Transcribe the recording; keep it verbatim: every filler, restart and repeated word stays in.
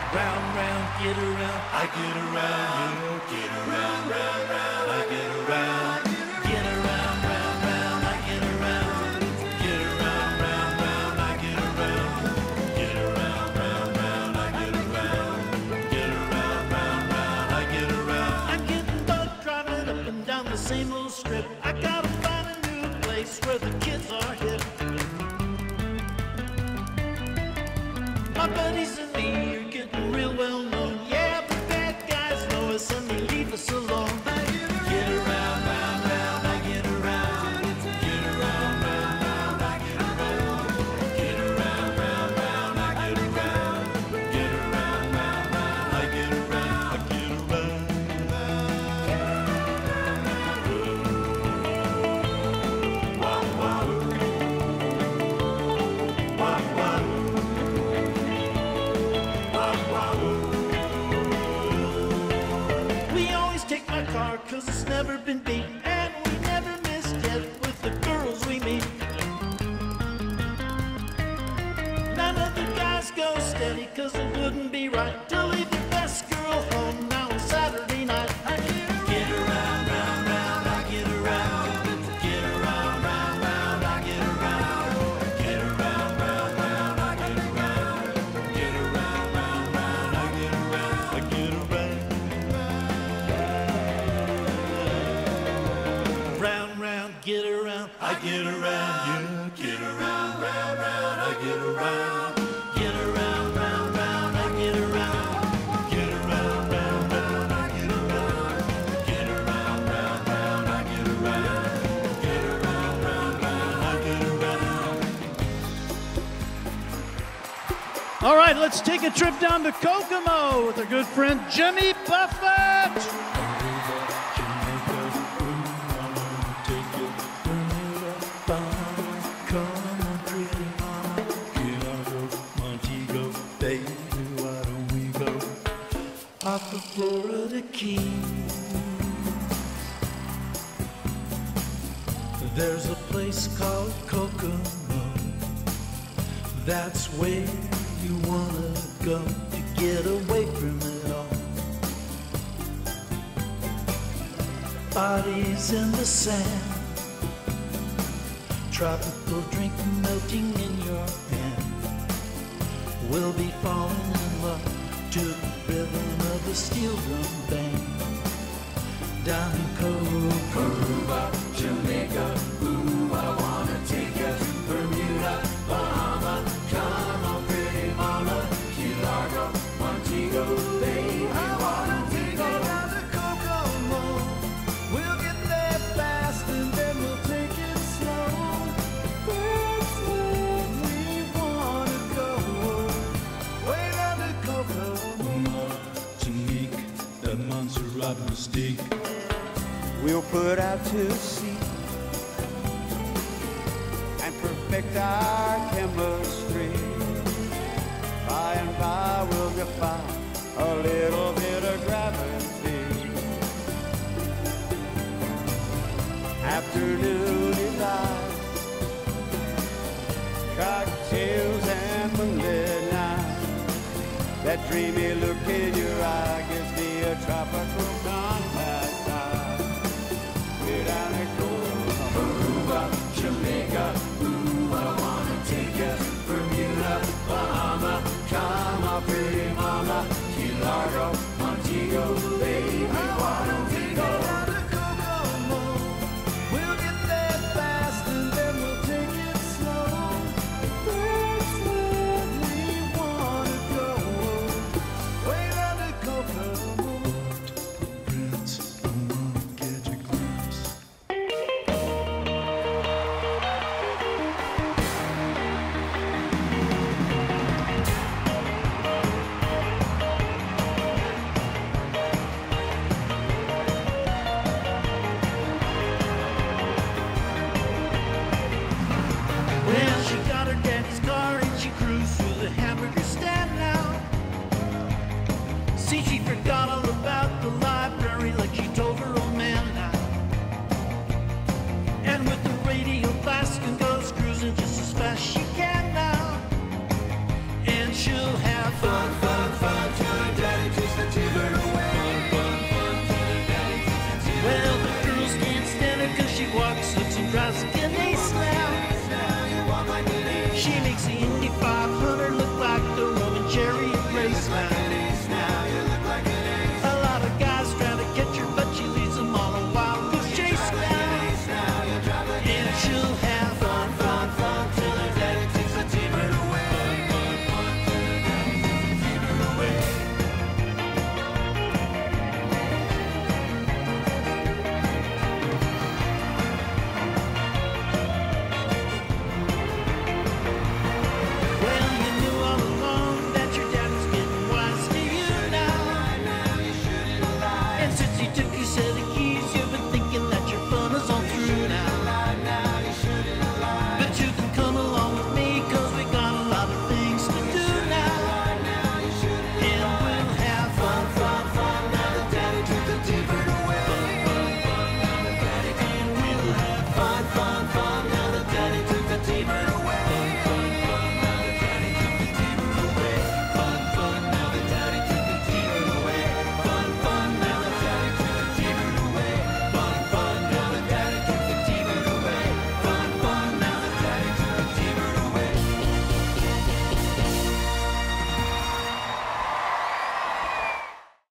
Round, round, get around, I get around, you get around, round, round, I get around. Get around, round, round, I get around. Get around, round, round, I get around. Get around, round, round, I get around. Get around, round, round, I get around. I'm getting bored driving up and down the same old strip. I gotta find a new place where the kids are hip. My buddies and me are getting real well known. Yeah, but bad guys know us and they leave us alone. Get around, round, round, I get around. Get around, round, round, I get around. Get around, round, round, I get around. Get around, round, round, I get around. I get around. Wow, wow. Wow, wow. We always take my car cause it's never been beat, and we never miss yet with the girls we meet. None of the guys go steady cause it wouldn't be right to leave your best girl home now on Saturday night. Get around, round, round, I get around. Get around, round, round, I get around. Get around, round, round, I get around. Get around, round, round, I get around. I get around. Round, round, get around. I get around. Yeah, get around, round, round, I get around. Get around, round, round, I get around. Get around, round, round, I get around. Get around, round, round, I get around. Get around, round, round, I get around. All right, let's take a trip down to Kokomo with our good friend Jimmy Buffett. Off the Florida Keys, there's a place called Kokomo. That's where you wanna go to get away from it all. Bodies in the sand, tropical drink melting in your hand. We'll be falling in love to the rhythm of a steel drum band. Down in Kokomo, Aruba, Jamaica, ooh, I wanna take you. Bermuda, Bahama, come on, pretty mama. Key Largo, Montego, baby, I wanna take you down to Kokomo. We'll get there fast and then we'll take it slow. That's where we wanna go. Way down to Kokomo. Tonique, that Montserrat mystique. We'll put out to sea and perfect our chemistry. By and by we'll defy a little bit of gravity. Afternoon delight, cocktails and moonlit night. That dreamy look in your eye gives me a tropical contact high. We're down at Aruba, Jamaica, ooh, I wanna take you. Bermuda, Bahama, come on, pretty mama. Key Largo, Montego, baby, I wanna take you down to Kokomo. We'll get there fast and then we'll take it slow. That's where we wanna go. Way down to Kokomo. Prince, I wanna catch a glimpse. Well, she got her daddy's car and she cruised through the hamburger stand now. See, she forgot all about the library like she told her old man now. And with the radio blasting goes cruising just as fast as she can now. And she'll have fun, fun, fun. just like